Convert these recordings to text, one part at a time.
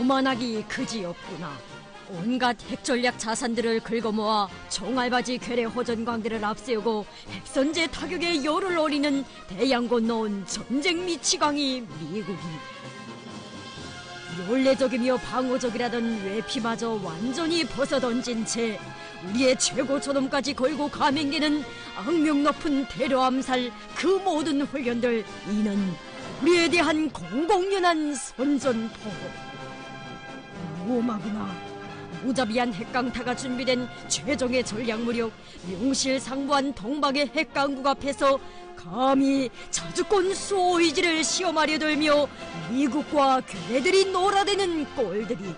오만하기 그지없구나. 온갖 핵전략 자산들을 긁어모아 총알바지 괴뢰 호전광대를 앞세우고 핵선제 타격에 열을 올리는 대양 건너온 전쟁 미치광이 미국이 연례적이며 방어적이라던 외피마저 완전히 벗어던진 채 우리의 최고 저놈까지 걸고 감행되는 악명 높은 테러 암살 그 모든 훈련들, 이는 우리에 대한 공공연한 선전포고. 무엄하구나. 무자비한 핵강타가 준비된 최종의 전략무력 명실상부한 동방의 핵강국 앞에서 감히 자주권 수호 의지를 시험하려 들며 미국과 괴뢰들이 놀아대는 꼴들이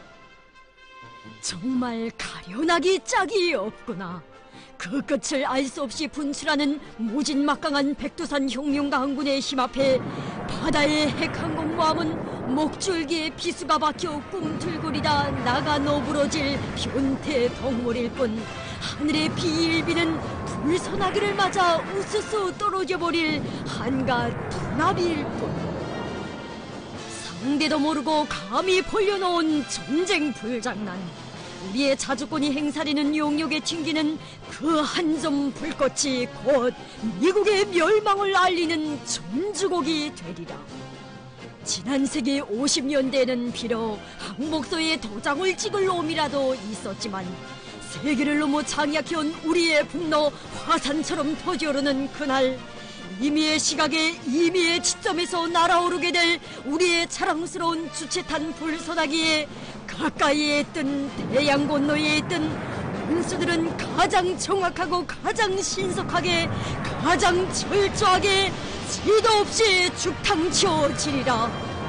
정말 가련하기 짝이 없구나. 그 끝을 알 수 없이 분출하는 무진막강한 백두산 혁명강군의 힘 앞에 바다의 핵항공모함은 목줄기에 비수가 박혀 꿈틀거리다 나가 너부러질 변태 덩물일 뿐, 하늘의 비일비는 불선하기를 맞아 우수수 떨어져버릴 한갓 두나비일 뿐. 상대도 모르고 감히 벌려놓은 전쟁 불장난, 우리의 자주권이 행사되는 용역에 튕기는 그 한 점 불꽃이 곧 미국의 멸망을 알리는 전주곡이 되리라. 지난 세기 50년대에는 비록 항목서에 도장을 찍을 놈이라도 있었지만 세계를 넘어 장약해온 우리의 분노 화산처럼 터져오르는 그날, 임의의 시각에 임의의 지점에서 날아오르게 될 우리의 자랑스러운 주체탄 불선하기에 가까이에 있든 대양 건너에 있든 운수들은 가장 정확하고 가장 신속하게 가장 철저하게 지도 없이 죽탕치어지리라.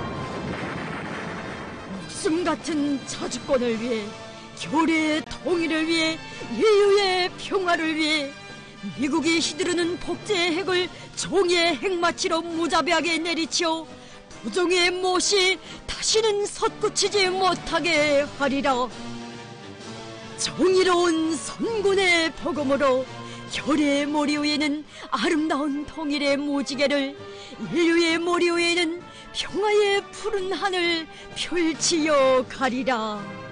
목숨 같은 자주권을 위해, 교례의 통일을 위해, 인류의 평화를 위해 미국이 휘두르는 복제의 핵을 종이의 핵마치로 무자비하게 내리치어 부종의 못이 다시는 솟구치지 못하게 하리라. 정의로운 선군의 복음으로 결의 머리 위에는 아름다운 통일의 무지개를, 인류의 머리 위에는 평화의 푸른 하늘 펼치어 가리라.